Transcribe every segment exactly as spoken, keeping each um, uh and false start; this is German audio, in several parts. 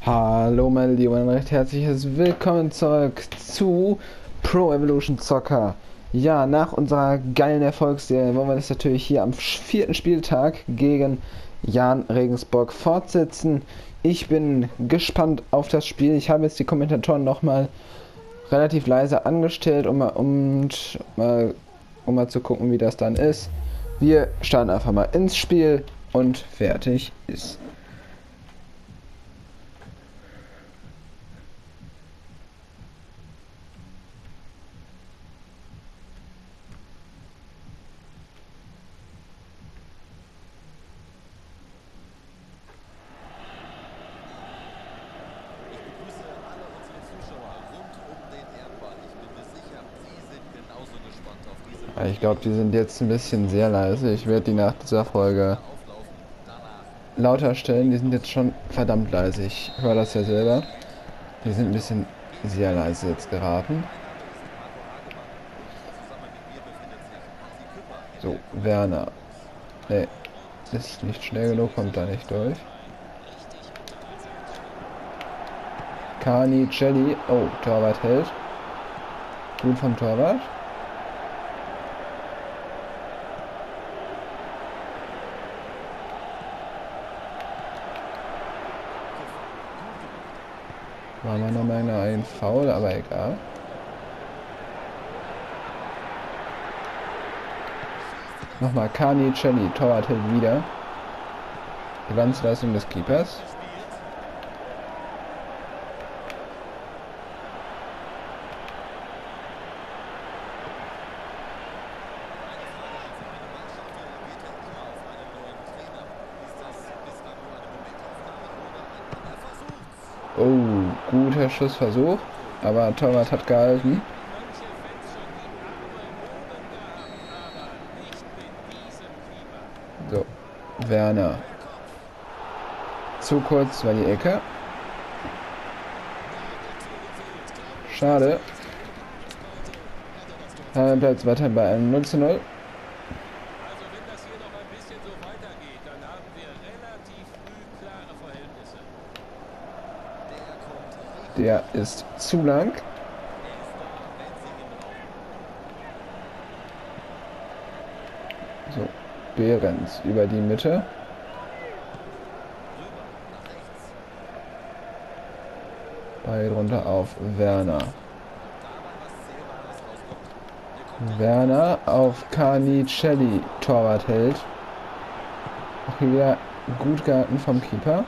Hallo meine Lieben und recht herzliches Willkommen zurück zu Pro Evolution Soccer. Ja, nach unserer geilen Erfolgsserie wollen wir das natürlich hier am vierten Spieltag gegen Jahn Regensburg fortsetzen. Ich bin gespannt auf das Spiel. Ich habe jetzt die Kommentatoren nochmal relativ leise angestellt, um mal, um, mal, um mal zu gucken, wie das dann ist. Wir starten einfach mal ins Spiel und fertig ist. Ich glaube, die sind jetzt ein bisschen sehr leise. Ich werde die nach dieser Folge lauter stellen. Die sind jetzt schon verdammt leise. Ich höre das ja selber. Die sind ein bisschen sehr leise jetzt geraten. So, Werner. Ne, ist nicht schnell genug, kommt da nicht durch. Kani, Celli. Oh, Torwart hält. Gut vom Torwart. War meiner Meinung nach ein Foul, aber egal. Nochmal Kani, Celli, Torwart hält wieder. Glanzleistung des Keepers. Oh, guter Schussversuch, aber Torwart hat gehalten. So, Werner. Zu kurz war die Ecke. Schade. Dann bleibt es weiter bei einem null zu null. Der ist zu lang. So, Behrens über die Mitte. Ball runter auf Werner. Werner auf Kani, Celli. Torwart hält. Auch hier gut gehalten vom Keeper.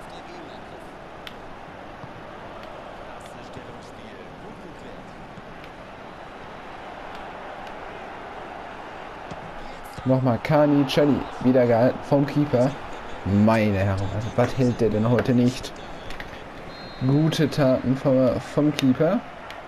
Nochmal Kani, Celli, wieder gehalten vom Keeper. Meine Herren, also, was hält der denn heute nicht? Gute Taten vom, vom Keeper.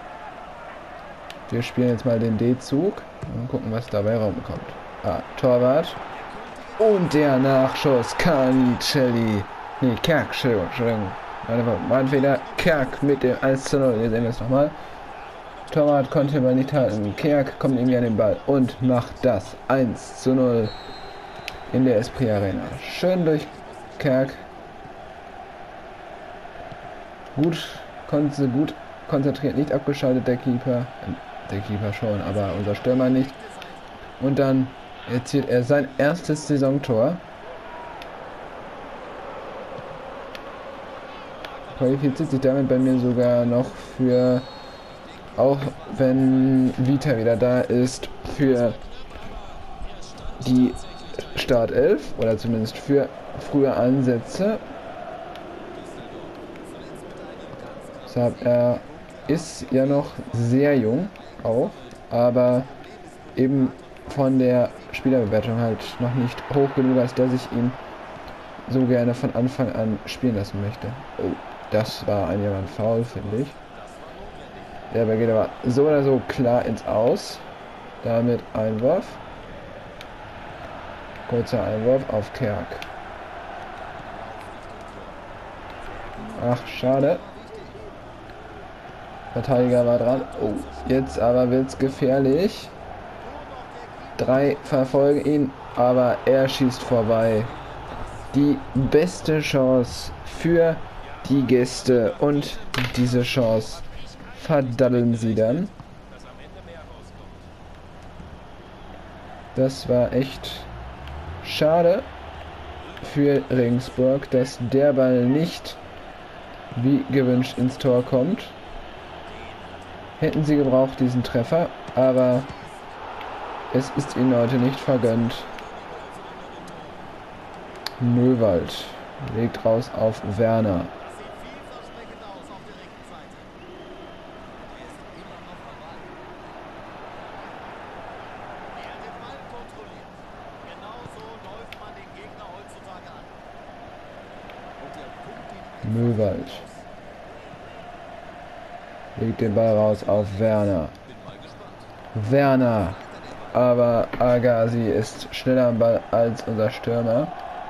Wir spielen jetzt mal den D-Zug und gucken, was dabei rumkommt. Ah, Torwart. Und der Nachschuss. Kani, Celli. Nee, Kerk, Entschuldigung, Entschuldigung. Mein Fehler. Kerk mit dem eins zu null. Wir sehen das nochmal. Torwart konnte man nicht halten. Kerk kommt irgendwie an den Ball und macht das eins zu null in der Esprit Arena. Schön durch Kerk. Gut, konnte gut konzentriert, nicht abgeschaltet der Keeper. Der Keeper schon, aber unser Stürmer nicht. Und dann erzielt er sein erstes Saisontor. Qualifiziert sich damit bei mir sogar noch für, auch wenn Vita wieder da ist, für die Startelf oder zumindest für frühe Ansätze. Deshalb, er ist ja noch sehr jung auch, aber eben von der Spielerbewertung halt noch nicht hoch genug, als dass ich ihn so gerne von Anfang an spielen lassen möchte. Oh, das war ein jemand faul, finde ich. Der Ball geht aber so oder so klar ins Aus. Damit Einwurf. Kurzer Einwurf auf Kerk. Ach, schade. Verteidiger war dran. Oh, jetzt aber wird's gefährlich. Drei verfolgen ihn, aber er schießt vorbei. Die beste Chance für die Gäste und diese Chance verdaddeln sie dann. Das war echt schade für Regensburg, dass der Ball nicht wie gewünscht ins Tor kommt. Hätten sie gebraucht, diesen Treffer, aber es ist ihnen heute nicht vergönnt. Möwald legt raus auf Werner. Möwald legt den Ball raus auf Werner. Werner, aber Agassi ist schneller am Ball als unser Stürmer.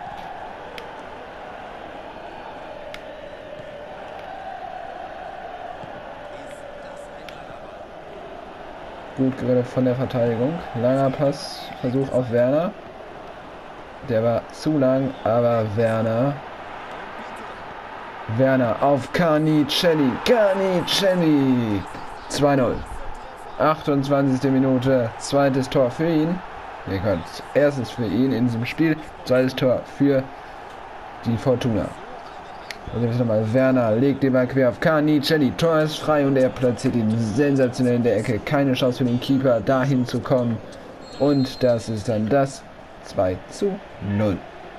Gut gerettet von der Verteidigung. Langer Pass, Versuch auf Werner. Der war zu lang, aber Werner. Werner auf Carnicelli. Carnicelli. zwei null. achtundzwanzigste Minute. Zweites Tor für ihn. Nee, Gott. Erstes für ihn in diesem Spiel. Zweites Tor für die Fortuna. Und jetzt nochmal. Werner legt den Ball quer auf Carnicelli. Tor ist frei und er platziert ihn sensationell in der Ecke. Keine Chance für den Keeper, dahin zu kommen. Und das ist dann das zwei zu null.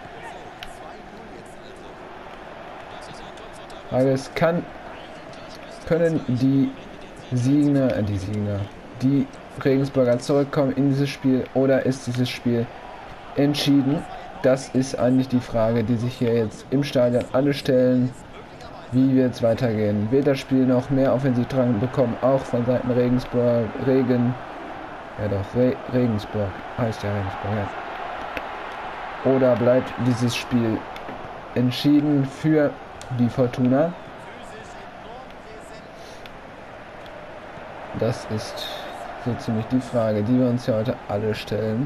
Es kann, können die Siegner, äh, die Siegner, die Regensburger zurückkommen in dieses Spiel oder ist dieses Spiel entschieden? Das ist eigentlich die Frage, die sich hier jetzt im Stadion alle stellen. Wie wird es weitergehen? Wird das Spiel noch mehr Offensivdrang bekommen, auch von Seiten Regensburg, Regen, ja doch, Re Regensburg, heißt ja Regensburg, ja. Oder bleibt dieses Spiel entschieden für die Fortuna? Das ist so ziemlich die Frage, die wir uns ja heute alle stellen.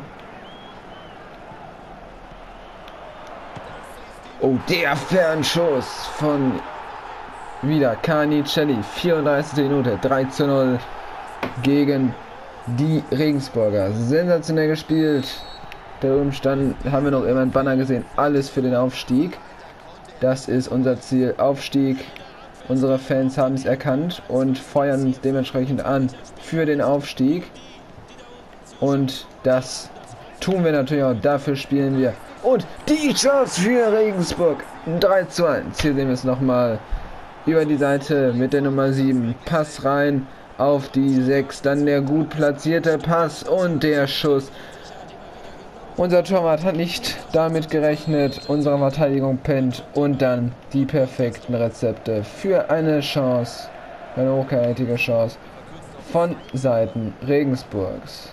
Oh, der Fernschuss von wieder Carnicelli, vierunddreißigste Minute, drei zu null gegen die Regensburger. Sensationell gespielt. Da oben stand, haben wir noch immer einen Banner gesehen, alles für den Aufstieg. Das ist unser Ziel, Aufstieg. Unsere Fans haben es erkannt und feuern uns dementsprechend an für den Aufstieg. Und das tun wir natürlich auch, dafür spielen wir. Und die Chance für Regensburg, drei zu eins. Hier sehen wir es nochmal über die Seite mit der Nummer sieben. Pass rein auf die sechs, dann der gut platzierte Pass und der Schuss. Unser Torwart hat nicht damit gerechnet, unsere Verteidigung pennt und dann die perfekten Rezepte für eine Chance, eine hochkarätige Chance von Seiten Regensburgs.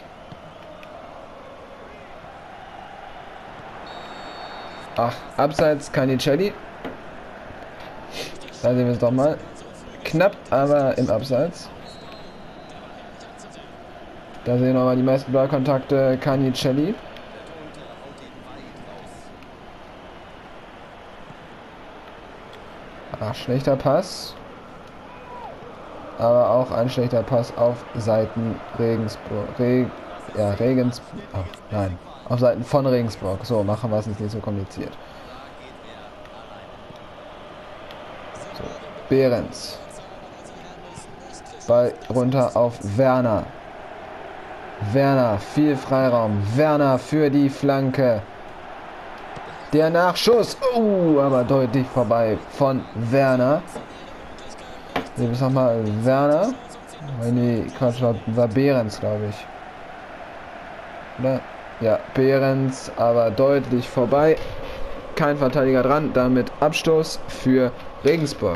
Ach, abseits Carnicelli. Da sehen wir es doch mal. Knapp, aber im Abseits. Da sehen wir nochmal die meisten Ballkontakte Carnicelli. Ach, schlechter Pass. Aber auch ein schlechter Pass auf Seiten Regensburg. Re ja, Regensburg. Ach, nein. Auf Seiten von Regensburg. So, machen wir es nicht so kompliziert. So, Behrens. Ball runter auf Werner. Werner, viel Freiraum. Werner für die Flanke. Der Nachschuss. Oh, aber deutlich vorbei von Werner. Hier ist nochmal Werner. Nee, Quatsch, war Behrens, glaube ich. Oder? Ja, Behrens, aber deutlich vorbei. Kein Verteidiger dran. Damit Abstoß für Regensburg.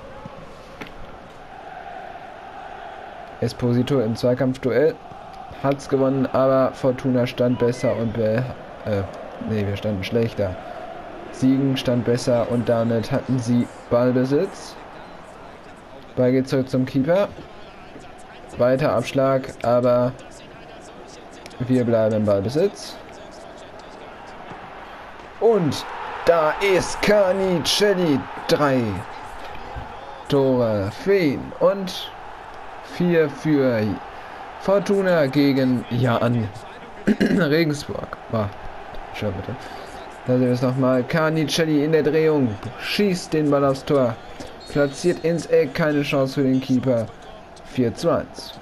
Esposito im Zweikampfduell. Hat's gewonnen, aber Fortuna stand besser und be äh, nee, wir standen schlechter. Siegen stand besser und damit hatten sie Ballbesitz. Ball geht zurück zum Keeper. Weiter Abschlag, aber wir bleiben im Ballbesitz. Und da ist Carnicelli. drei Tore für ihn und vier für Fortuna gegen Jan Regensburg. Ah, schau bitte. Da sehen wir es nochmal. Carnicelli in der Drehung. Schießt den Ball aufs Tor. Platziert ins Eck. Keine Chance für den Keeper. vier zu eins.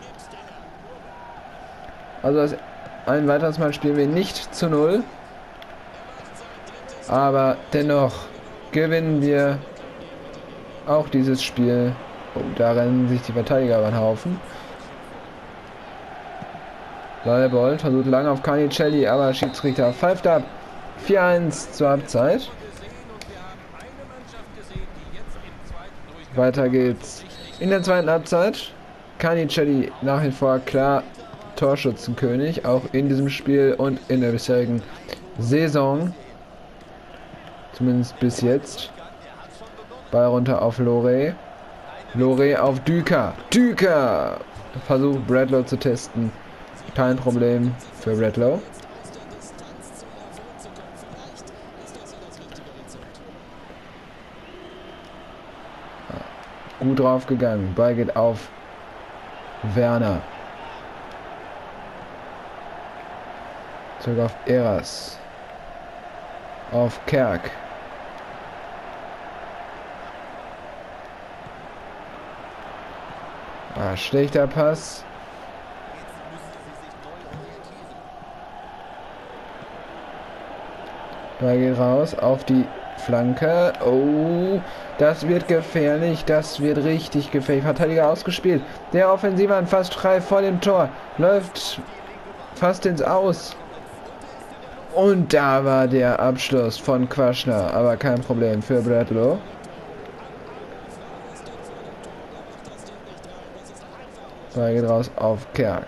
Also ein weiteres Mal spielen wir nicht zu null. Aber dennoch gewinnen wir auch dieses Spiel. Oh, da rennen sich die Verteidiger über den Haufen. Leibold versucht lange auf Carnicelli, aber Schiedsrichter pfeift ab. vier eins zur Halbzeit. Weiter geht's in der zweiten Halbzeit. Carnicelli nach wie vor klar Torschützenkönig, auch in diesem Spiel und in der bisherigen Saison. Zumindest bis jetzt. Ball runter auf Loré. Loré auf Düker. Düker! Versucht Bradlow zu testen. Kein Problem für Bradlow. Gut drauf gegangen. Ball geht auf Werner. Zurück auf Eras. Auf Kerk. Ah, schlechter Pass. Ball geht raus auf die Flanke. Oh, das wird gefährlich. Das wird richtig gefährlich. Verteidiger ausgespielt. Der Offensiver fast frei vor dem Tor. Läuft fast ins Aus. Und da war der Abschluss von Quaschner. Aber kein Problem für Bradlow. Ball geht raus auf Kerk.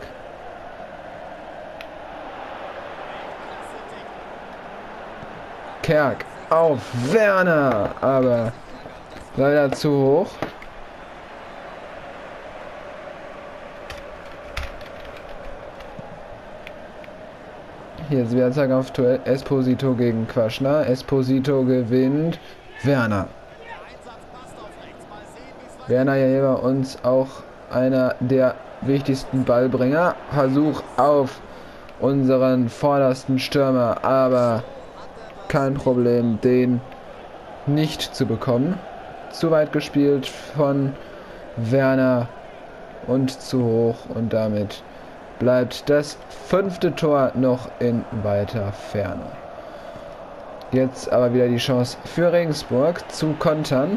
Kerk auf Werner, aber leider zu hoch. Hier ist wieder Zeig auf Duell. Esposito gegen Quaschner. Esposito gewinnt. Werner. Werner ja hier bei uns auch einer der wichtigsten Ballbringer. Versuch auf unseren vordersten Stürmer, aber kein Problem, den nicht zu bekommen. Zu weit gespielt von Werner und zu hoch und damit bleibt das fünfte Tor noch in weiter Ferne. Jetzt aber wieder die Chance für Regensburg zu kontern.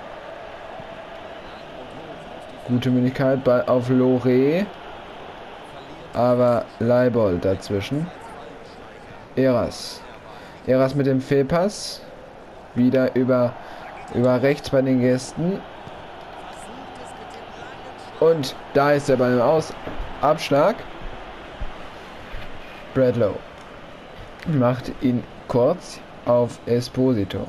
Gute Möglichkeit, Ball auf Loré, aber Leibold dazwischen. Eras. Eras mit dem Fehlpass. Wieder über, über rechts bei den Gästen. Und da ist er beim Aus. Abschlag. Bradlow macht ihn kurz auf Esposito.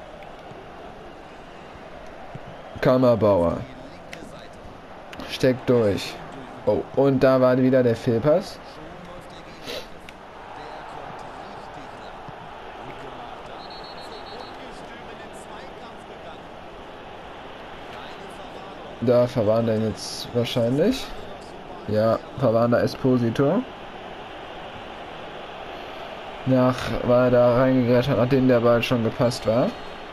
Kammerbauer steckt durch. Oh, und da war wieder der Fehlpass. Da verwarnt er jetzt wahrscheinlich. Ja, verwarnt er Esposito. Nach war er da reingegrätscht, nachdem der Ball schon gepasst war.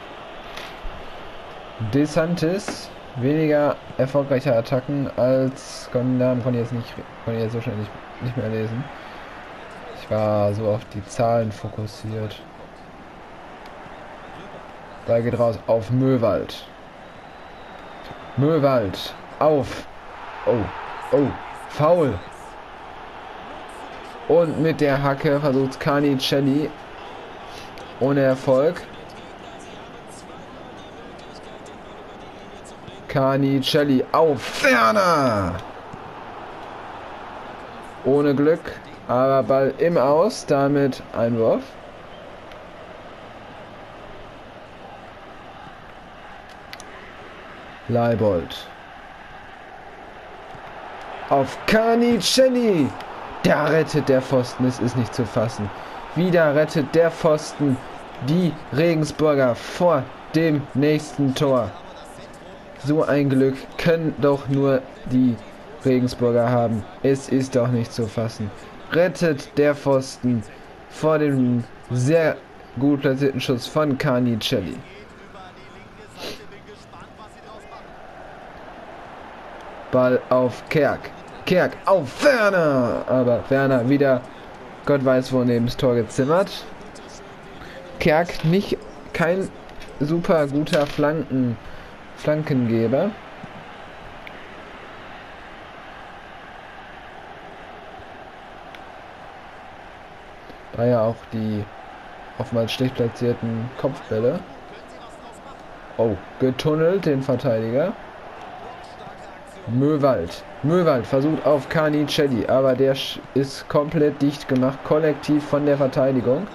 De Santis, weniger erfolgreiche Attacken als den Namen konnte ich jetzt nicht, konnte ich jetzt so schnell nicht, nicht mehr lesen. Ich war so auf die Zahlen fokussiert. Da geht raus auf Möwald. Möwald auf. Oh, oh, Foul. Und mit der Hacke versucht Carnicelli. Ohne Erfolg. Carnicelli auf Werner. Ohne Glück, aber Ball im Aus, damit Einwurf. Leibold. Auf Carnicelli. Da rettet der Pfosten, es ist nicht zu fassen. Wieder rettet der Pfosten die Regensburger vor dem nächsten Tor. So ein Glück können doch nur die Regensburger haben. Es ist doch nicht zu fassen. Rettet der Pfosten vor dem sehr gut platzierten Schuss von Carnicelli. Ball auf Kerk. Kerk auf Werner. Aber Werner wieder, Gott weiß wo, neben das Tor gezimmert. Kerk nicht kein super guter Flanken, Flankengeber. Daher auch die oftmals schlecht platzierten Kopfbälle. Oh, getunnelt den Verteidiger. Möwald. Möwald versucht auf Carnicelli, aber der ist komplett dicht gemacht, kollektiv von der Verteidigung.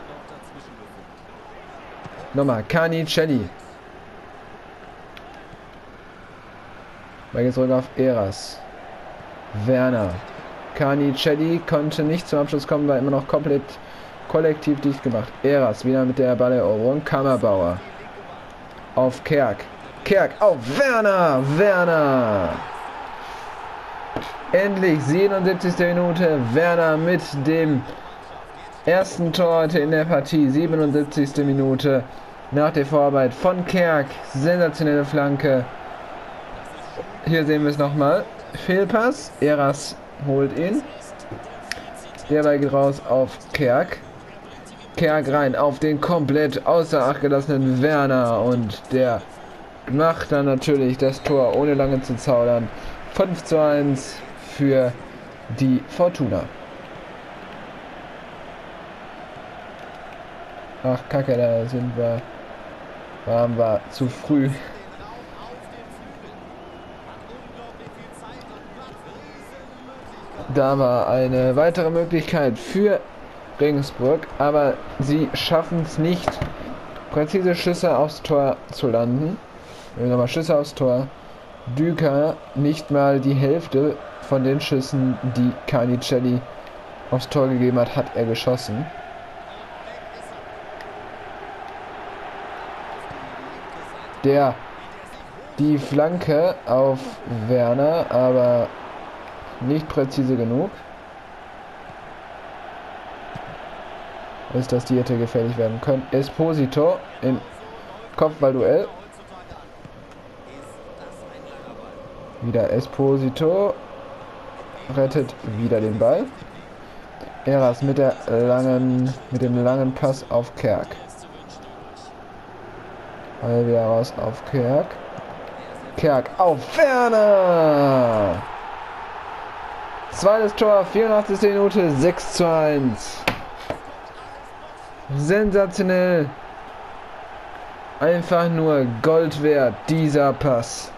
Nochmal, Carnicelli. Mal jetzt zurück auf Eras. Werner. Carnicelli konnte nicht zum Abschluss kommen, war immer noch komplett kollektiv dicht gemacht. Eras wieder mit der Balleroberung. Kammerbauer. Auf Kerk. Kerk auf Werner. Werner. Endlich siebenundsiebzigste Minute. Werner mit dem ersten Tor heute in der Partie. siebenundsiebzigste Minute. Nach der Vorarbeit von Kerk. Sensationelle Flanke. Hier sehen wir es nochmal. Fehlpass. Eras holt ihn. Der Ball geht raus auf Kerk. Kerk rein auf den komplett außer Acht gelassenen Werner. Und der macht dann natürlich das Tor, ohne lange zu zaudern. fünf zu eins für die Fortuna. Ach, Kacke, da sind wir. Waren wir zu früh. Da war eine weitere Möglichkeit für Regensburg, aber sie schaffen es nicht, präzise Schüsse aufs Tor zu landen. Nochmal Schüsse aufs Tor. Düker nicht mal die Hälfte von den Schüssen, die Carnicelli aufs Tor gegeben hat, hat er geschossen. Der die Flanke auf Werner, aber nicht präzise genug. Ist, dass die hätte gefährlich werden können. Esposito im Kopfballduell. Wieder Esposito. Rettet wieder den Ball. Eras mit der langen, mit dem langen Pass auf Kerk. Ball wieder raus auf Kerk. Kerk auf Werner! Zweites Tor, vierundachtzigste Minute, sechs zu eins. Sensationell. Einfach nur Gold wert, dieser Pass.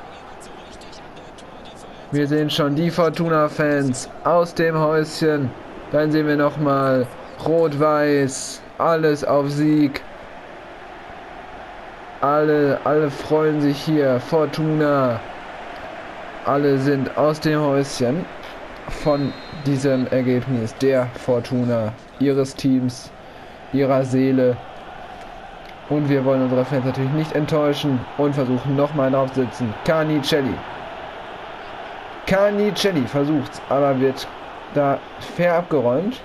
Wir sehen schon die Fortuna-Fans aus dem Häuschen. Dann sehen wir nochmal Rot-Weiß, alles auf Sieg. Alle, alle freuen sich hier. Fortuna. Alle sind aus dem Häuschen von diesem Ergebnis der Fortuna, ihres Teams, ihrer Seele. Und wir wollen unsere Fans natürlich nicht enttäuschen und versuchen nochmal draufsitzen. Carnicelli. Carnicelli versucht's, aber wird da fair abgeräumt.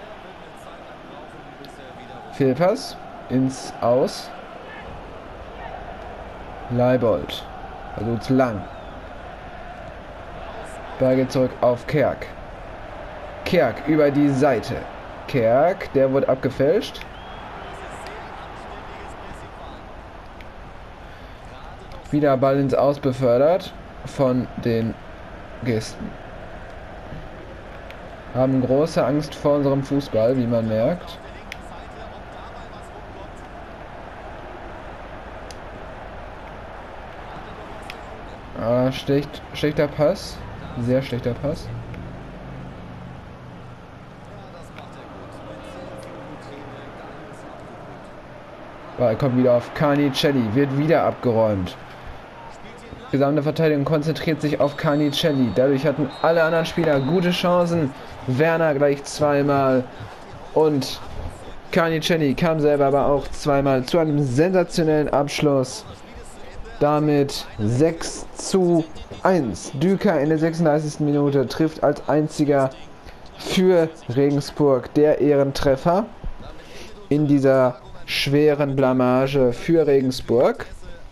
Fehlpass ins Aus. Leibold versucht's lang. Ball geht zurück auf Kerk. Kerk über die Seite. Kerk, der wurde abgefälscht. Wieder Ball ins Aus befördert von den Gästen. Haben große Angst vor unserem Fußball, wie man merkt. Ah, schlecht, schlechter Pass. Sehr schlechter Pass. Ball kommt wieder auf Carnicelli. Wird wieder abgeräumt. Die gesamte Verteidigung konzentriert sich auf Carnicelli. Dadurch hatten alle anderen Spieler gute Chancen. Werner gleich zweimal. Und Carnicelli kam selber aber auch zweimal zu einem sensationellen Abschluss. Damit sechs zu eins. Düker in der sechsunddreißigsten Minute trifft als einziger für Regensburg der Ehrentreffer in dieser schweren Blamage für Regensburg.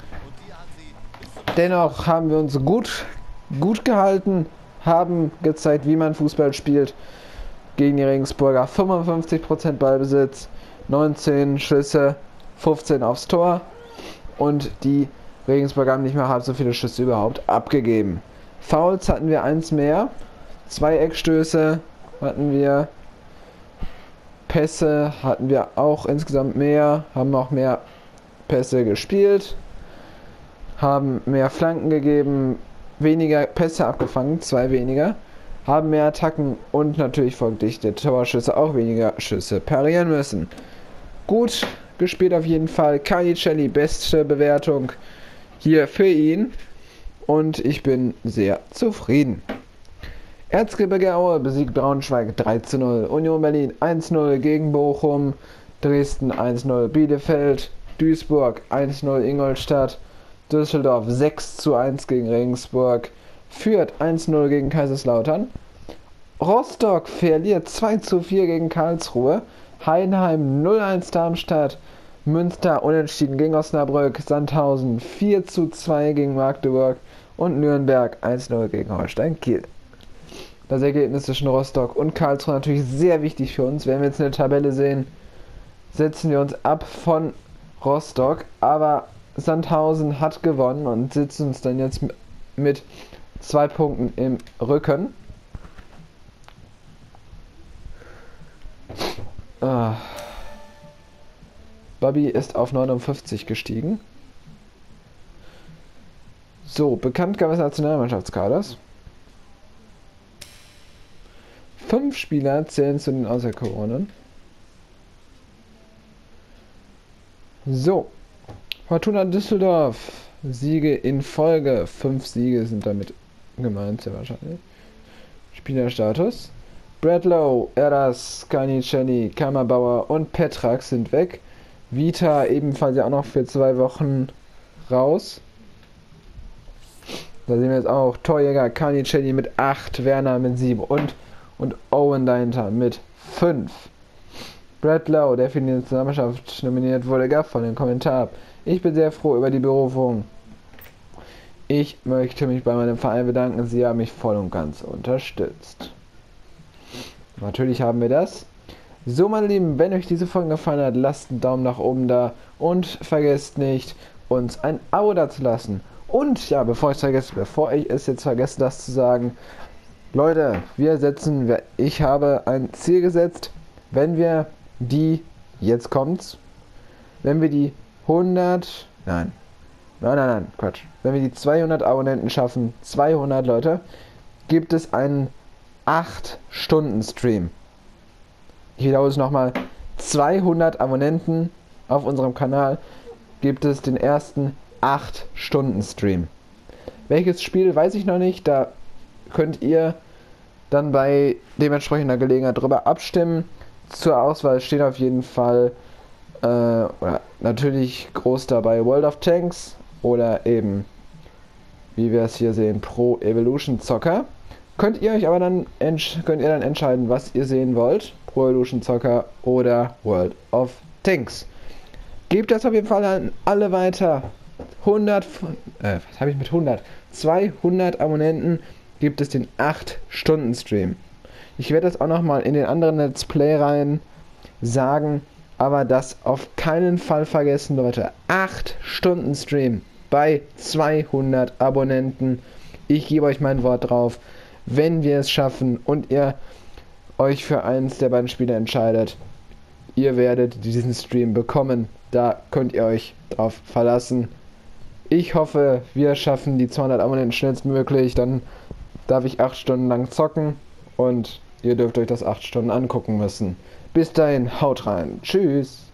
Dennoch haben wir uns gut, gut gehalten, haben gezeigt, wie man Fußball spielt gegen die Regensburger. fünfundfünfzig Prozent Ballbesitz, neunzehn Schüsse, fünfzehn aufs Tor und die Regensburger haben nicht mehr halb so viele Schüsse überhaupt abgegeben. Fouls hatten wir eins mehr, zwei Eckstöße hatten wir, Pässe hatten wir auch insgesamt mehr, haben auch mehr Pässe gespielt, haben mehr Flanken gegeben, weniger Pässe abgefangen, zwei weniger, haben mehr Attacken und natürlich folglich der Torschüsse auch weniger Schüsse parieren müssen. Gut gespielt auf jeden Fall. Canicelli, beste Bewertung hier für ihn und ich bin sehr zufrieden. Erzgebirge Aue besiegt Braunschweig drei zu null, Union Berlin eins zu null gegen Bochum, Dresden eins zu null, Bielefeld, Duisburg eins zu null, Ingolstadt, Düsseldorf sechs zu eins gegen Regensburg, Fürth eins zu null gegen Kaiserslautern, Rostock verliert zwei zu vier gegen Karlsruhe, Heidenheim null eins Darmstadt, Münster unentschieden gegen Osnabrück, Sandhausen vier zu zwei gegen Magdeburg und Nürnberg eins zu null gegen Holstein Kiel. Das Ergebnis zwischen Rostock und Karlsruhe natürlich sehr wichtig für uns. Wenn wir jetzt eine Tabelle sehen, setzen wir uns ab von Rostock, aber Sandhausen hat gewonnen und sitzt uns dann jetzt mit zwei Punkten im Rücken. Ah. Bobby ist auf neunundfünfzig gestiegen. So, Bekanntgabe des Nationalmannschaftskaders. Fünf Spieler zählen zu den Auserkorenen. So, Fortuna Düsseldorf, Siege in Folge. Fünf Siege sind damit gemeint, sehr wahrscheinlich. Spielerstatus. Bradlow, Eras, Canicelli, Kammerbauer und Petrak sind weg. Vita ebenfalls ja auch noch für zwei Wochen raus. Da sehen wir jetzt auch Torjäger Canicelli mit acht, Werner mit sieben und, und Owen dahinter mit fünf. Bradlow, der für die Nationalmannschaft nominiert wurde, gab von den Kommentar ab. Ich bin sehr froh über die Berufung. Ich möchte mich bei meinem Verein bedanken, sie haben mich voll und ganz unterstützt. Natürlich haben wir das. So, meine Lieben, wenn euch diese Folge gefallen hat, lasst einen Daumen nach oben da und vergesst nicht, uns ein Abo dazulassen. Und ja, bevor ich es vergesse, bevor ich es jetzt vergesse, das zu sagen, Leute, wir setzen, ich habe ein Ziel gesetzt, wenn wir die, jetzt kommt's, wenn wir die hundert, nein, nein, nein, nein, Quatsch, wenn wir die zweihundert Abonnenten schaffen, zweihundert Leute, gibt es einen acht Stunden Stream. Ich wiederhole es nochmal, zweihundert Abonnenten auf unserem Kanal gibt es den ersten acht Stunden Stream. Welches Spiel, weiß ich noch nicht, da könnt ihr dann bei dementsprechender Gelegenheit drüber abstimmen. Zur Auswahl steht auf jeden Fall äh, oder natürlich groß dabei World of Tanks oder eben, wie wir es hier sehen, Pro Evolution Soccer. Könnt ihr euch aber dann könnt ihr dann entscheiden, was ihr sehen wollt. Pro Evolution Soccer oder World of Tanks. Gebt das auf jeden Fall an alle weiter. hundert, äh, was habe ich mit hundert? zweihundert Abonnenten gibt es den acht Stunden Stream. Ich werde das auch nochmal in den anderen Let's Play rein sagen, aber das auf keinen Fall vergessen, Leute. acht Stunden Stream bei zweihundert Abonnenten. Ich gebe euch mein Wort drauf. Wenn wir es schaffen und ihr euch für eins der beiden Spiele entscheidet, ihr werdet diesen Stream bekommen. Da könnt ihr euch drauf verlassen. Ich hoffe, wir schaffen die zweihundert Abonnenten schnellstmöglich. Dann darf ich acht Stunden lang zocken und ihr dürft euch das acht Stunden angucken müssen. Bis dahin, haut rein. Tschüss.